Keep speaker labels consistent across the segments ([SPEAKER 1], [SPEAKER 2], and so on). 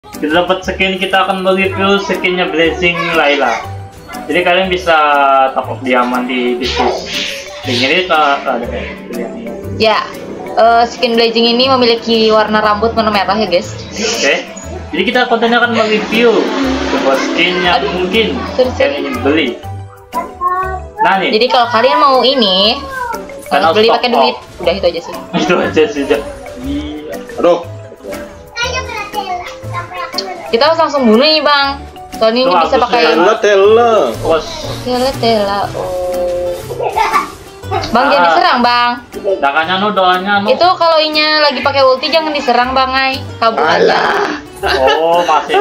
[SPEAKER 1] Kita dapat skin, kita akan mereview skinnya Blazing Layla. Jadi kalian bisa top up diamond di bisnis. Ini ada pilihannya.
[SPEAKER 2] Ya, skin Blazing ini memiliki warna rambut warna merah ya guys.
[SPEAKER 1] Oke. Jadi kita kontennya akan mereview sebuah skin yang mungkin kalian ingin beli. Nah nih.
[SPEAKER 2] Jadi kalau kalian mau ini, harus beli pakai duit. Udah itu aja sih.
[SPEAKER 1] Itu aja sih.
[SPEAKER 3] Aduh.
[SPEAKER 2] Kita harus langsung bunuh nih bang. Soalnya ini bisa pakai
[SPEAKER 3] Tela.
[SPEAKER 2] Tela. Bang jangan diserang bang.
[SPEAKER 1] Doanya no.
[SPEAKER 2] Itu kalau inya lagi pakai ulti jangan diserang bang ay. Kabur aja.
[SPEAKER 1] Oh masih.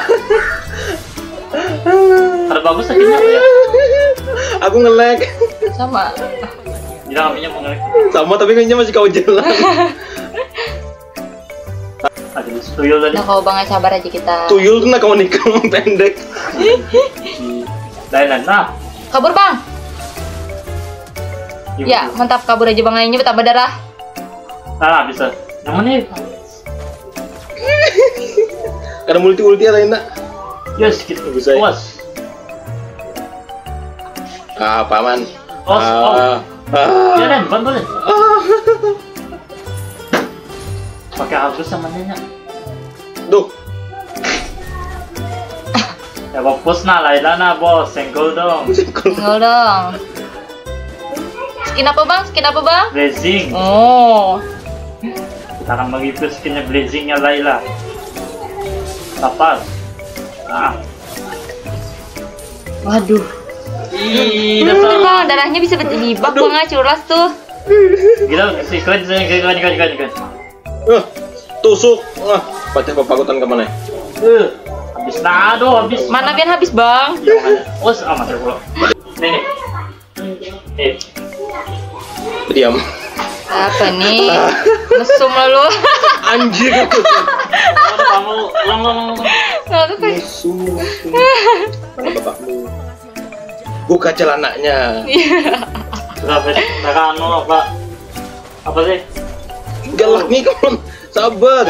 [SPEAKER 1] Ada bagus skinnya ya?
[SPEAKER 3] Aku nge-lag.
[SPEAKER 2] Sama.
[SPEAKER 1] Bilang apinya mau nge-lag.
[SPEAKER 3] Sama tapi kayaknya masih kau jalan.
[SPEAKER 1] Ada tuyul tadi.
[SPEAKER 2] Nah kalau bang ay sabar aja kita.
[SPEAKER 3] Tuyul tuh nak kamu nikah pendek.
[SPEAKER 1] Nah.
[SPEAKER 2] Kabur bang. Ya mantap, kabur aja bang aynya bertambah darah.
[SPEAKER 1] Nah bisa. Yang mana nih?
[SPEAKER 3] Karena multi ada enak.
[SPEAKER 1] Yes gitu.
[SPEAKER 3] Bisa.
[SPEAKER 1] Awas.
[SPEAKER 3] Paman.
[SPEAKER 1] Ya Den, bantu Den. Pakai Agus sama Nyonya.
[SPEAKER 3] Duh.
[SPEAKER 1] Ya fokus nah Layla nah bos, senggol dong.
[SPEAKER 2] Senggol dong. Skin apa bang?
[SPEAKER 1] Blazing.
[SPEAKER 2] Oh.
[SPEAKER 1] Kita akan mereview skinnya Blazingnya Layla. Tapas. Nah.
[SPEAKER 2] Waduh.
[SPEAKER 1] Ih,
[SPEAKER 2] Bang, darahnya bisa berjibak bang ay, curas tuh.
[SPEAKER 1] Gila, keren.
[SPEAKER 3] Tusuk. Pacah bapakutan kemana?
[SPEAKER 1] Habis nado, habis.
[SPEAKER 2] Mana biar habis bang?
[SPEAKER 1] Os amat ya pula. Nih.
[SPEAKER 3] Diam.
[SPEAKER 2] Apa nih? Mesum lalu.
[SPEAKER 3] Anjir.
[SPEAKER 1] Ada kamu, long.
[SPEAKER 3] Musuh. Mana bapakmu? Buka celananya.
[SPEAKER 1] Berapa sih? Apa sih?
[SPEAKER 3] Galak nih kawan. Sabar.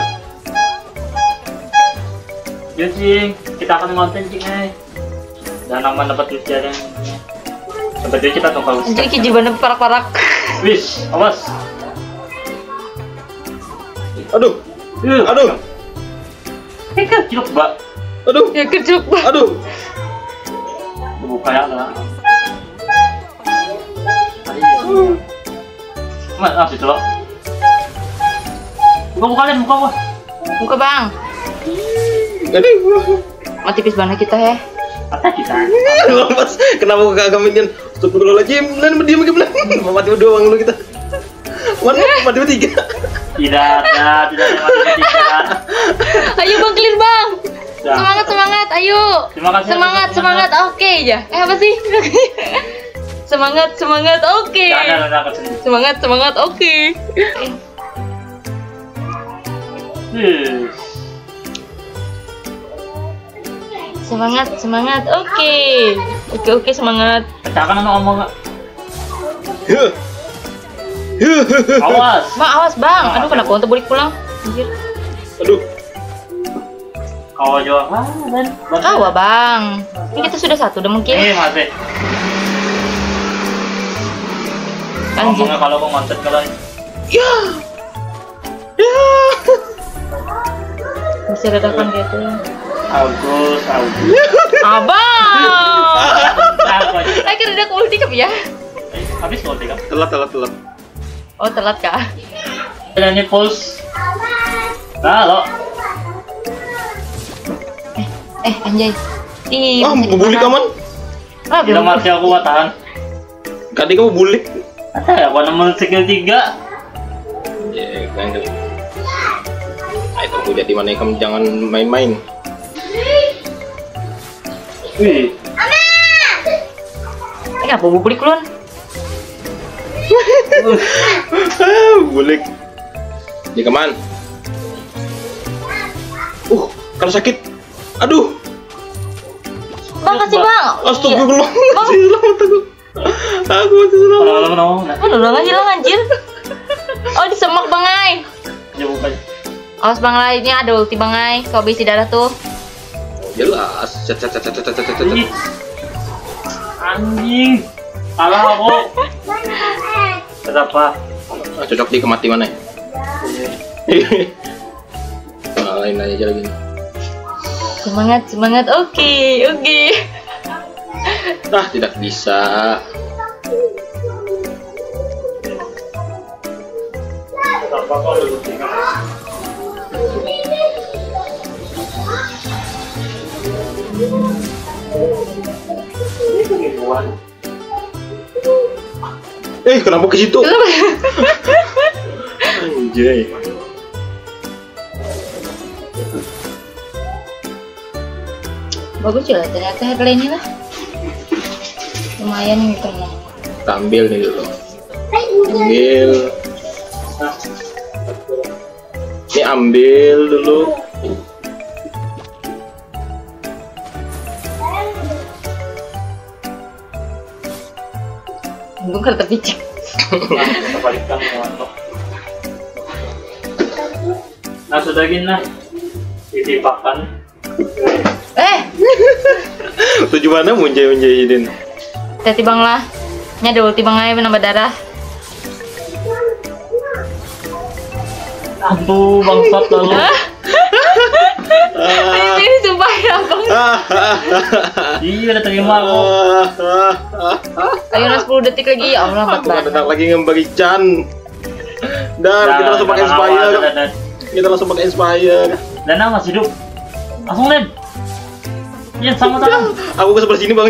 [SPEAKER 1] Yuk cing, kita akan ngonten cing dan aman dapat ujian yang seperti kita tunggu.
[SPEAKER 2] Jadi kejibannya parak-parak.
[SPEAKER 1] Wish, awas.
[SPEAKER 3] Aduh.
[SPEAKER 1] Ciluk mbak.
[SPEAKER 3] Aduh.
[SPEAKER 2] Ya kejuk bang.
[SPEAKER 3] Aduh.
[SPEAKER 1] Buka ya lah. Mas, itu loh. Buka gua.
[SPEAKER 2] Buka bang.
[SPEAKER 3] Aduh.
[SPEAKER 2] Mati tipis banget kita ya.
[SPEAKER 1] Kata kita.
[SPEAKER 3] Mas, kenapa kagak minion? Astagfirullahaladzim, lan diam gimana? Mati berdua bang lu kita. Mana mati bertiga?
[SPEAKER 1] Tidak ada mati bertiga.
[SPEAKER 2] Ayo bang clear bang. Semangat, ayo.
[SPEAKER 1] Terima kasih.
[SPEAKER 2] Semangat. Oke aja. Apa sih? Semangat, oke. Semangat, oke. Semangat, oke. Oke, semangat.
[SPEAKER 1] Pecahkan ngomong nggak? Awas.
[SPEAKER 2] Bang, awas bang. Aduh, kenapa untuk balik pulang? Anjir.
[SPEAKER 3] Aduh.
[SPEAKER 1] Kau jual Dan
[SPEAKER 2] Kawa bang. Ini kita sudah satu, udah mungkin.
[SPEAKER 1] Masih.
[SPEAKER 2] Anjir.
[SPEAKER 1] Ngomongnya kalau mau ngonten kalian.
[SPEAKER 3] Ya.
[SPEAKER 2] Masih dadakan gitu.
[SPEAKER 1] Agus.
[SPEAKER 2] Abang. Lagi redak ulti kap ya?
[SPEAKER 1] Habis ulti kan?
[SPEAKER 3] Telat.
[SPEAKER 2] Oh telat kah?
[SPEAKER 1] Ini pulse. Halo.
[SPEAKER 2] Anjay.
[SPEAKER 3] Bulik kaman?
[SPEAKER 1] Gila mati aku tahan.
[SPEAKER 3] Tadi kamu bulik.
[SPEAKER 1] Ada ya, aku nemen skill 3.
[SPEAKER 3] Ya, kan. Ayo kamu jadi mana kamu jangan main-main.
[SPEAKER 1] Wih.
[SPEAKER 2] Apa bulik luan?
[SPEAKER 3] Bulik. Di kaman? Kalau sakit. Aduh.
[SPEAKER 2] Bang kasih bang.
[SPEAKER 3] Astagfirullah. Selamat aku masih selamat.
[SPEAKER 1] Kenapa?
[SPEAKER 2] Udah hilang anjir. Oh disemak bang ay.
[SPEAKER 1] Ya bukan.
[SPEAKER 2] Awas bang lainnya ada ulti bang Ai. Kau bisi darah tuh.
[SPEAKER 3] Jelas. Cet.
[SPEAKER 1] Ih. Anjing. Kalah aku. Kenapa?
[SPEAKER 3] Ah, cocok di kemati mana ya? Lain aja lagi.
[SPEAKER 2] Semangat. Oke.
[SPEAKER 3] Ah, tidak bisa.
[SPEAKER 1] Kenapa kau lebih tinggal? Ini penipuan.
[SPEAKER 3] Kenapa ke situ? Anjay.
[SPEAKER 2] Bagus juga ternyata headline lah. Lumayan gitu lah.
[SPEAKER 3] Kita ambil nih dulu. Ambil. Ini ambil dulu.
[SPEAKER 2] Untung kalau terpicik.
[SPEAKER 1] Kita balikkan mantap. Nah sudah gini lah. Ditipakan.
[SPEAKER 3] Tujuh mana munjai-munjainin.
[SPEAKER 2] Hati bang lah. Ini ada ulti bang Ai menambah darah.
[SPEAKER 1] Aduh bangsat lalu.
[SPEAKER 2] Ini sumpah ya bang.
[SPEAKER 1] Iya udah terima aku.
[SPEAKER 2] Ayo 10 detik lagi. Ya Allah lambat banget.
[SPEAKER 3] Bentar lagi ngembalikan. Dan kita langsung pakai inspire. Kita langsung pakai inspire.
[SPEAKER 1] Dan masih hidup. Langsung Len. Iya sama tangan.
[SPEAKER 3] Aku ke sebelah sini bang.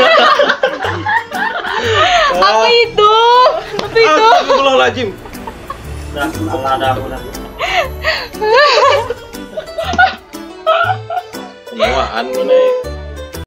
[SPEAKER 2] Apa itu?
[SPEAKER 3] Astagfirullahaladzim.
[SPEAKER 1] Ada aku dah.
[SPEAKER 3] Penyewaan mana?